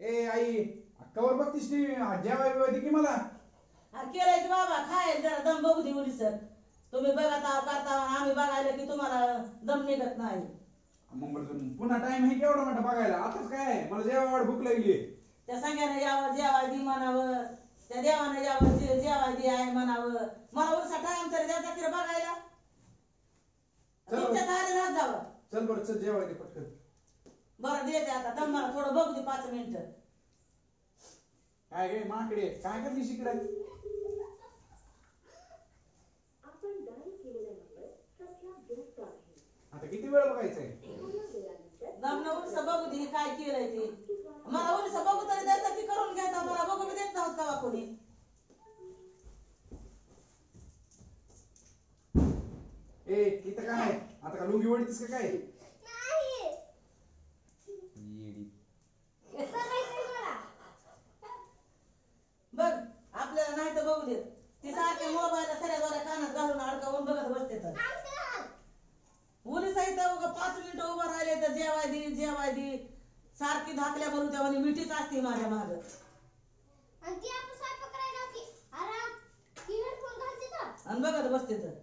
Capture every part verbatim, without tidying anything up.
A I cover बघतीस ती जेवाय बिवाय की मला. केलंय की बाबा खायला जरा दम बघू दे उली सर. तुम्ही बघत आहो करता आम्ही बघायला की तुम्हाला दम निघत नाही. मग पुन्हा टाइम आहे केवढा मोठा बघायला. आताच काय मला जेवायला भूक लागली. त्या संघाने यावं जेवाय दी म्हणावं, त्या देवाने यावं जेवाय दी आहे म्हणावं. मला उलसा टाइम तरी द्यायचा की बघायला. तुमच्या दारी राहत जावं. चल बरं चल जेवाय दे पटकन. बरं देते आता दम मला थोडं बघू दे पाच मिनिटं. काय गे माकडे काय करली शिकडा. आता किती वेळ बघायचंय. दम उलसा बघू दे काय केलंय ते. मला उलसा बघू तरी द्यायचा की करून घ्यायचा. मला बघू बी देत नव्हत का कोणी. ए इथं काय आहे आता का लुंगी वडीतीस का काय. बघ आपल्याला नाही तर बघू देत. ती सारखे मोबाईल सऱ्या दोऱ्या कानात घालून अडकावून बघत बसते. तर उली साहित्य उगा पाच मिनिटं उभं राहिले तर जेवाय दी जेवाय दी सारखी धाकल्या भरून तेव्हा मिठीच असते माझ्या माग. आणि बघत बसते तर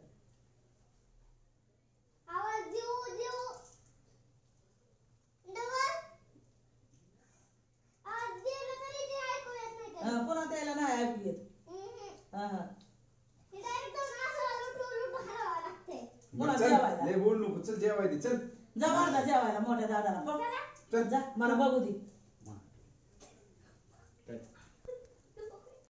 पुन्हा त्याला नाही ऐकू येत. पुन्हा जेवायला लय बोल नको चल जेवाय दे चल. जा वाढला जेवायला मोठ्या दादाला. चल जा मला बघू दे.